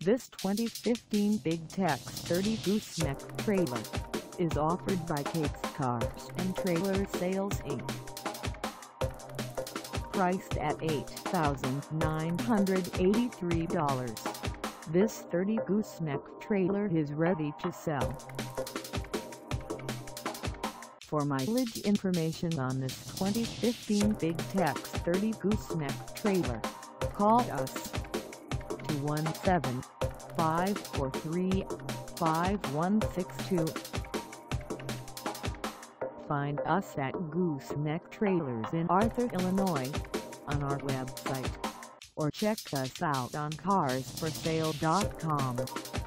This 2015 Big Tex 30 Gooseneck trailer is offered by Kate's Cars and Trailer Sales Inc. Priced at $8,983, this 30 Gooseneck trailer is ready to sell. For mileage information on this 2015 Big Tex 30 Gooseneck trailer, call us 217-543-5162. Find us at Gooseneck Trailers in Arthur, Illinois, on our website, or check us out on carsforsale.com.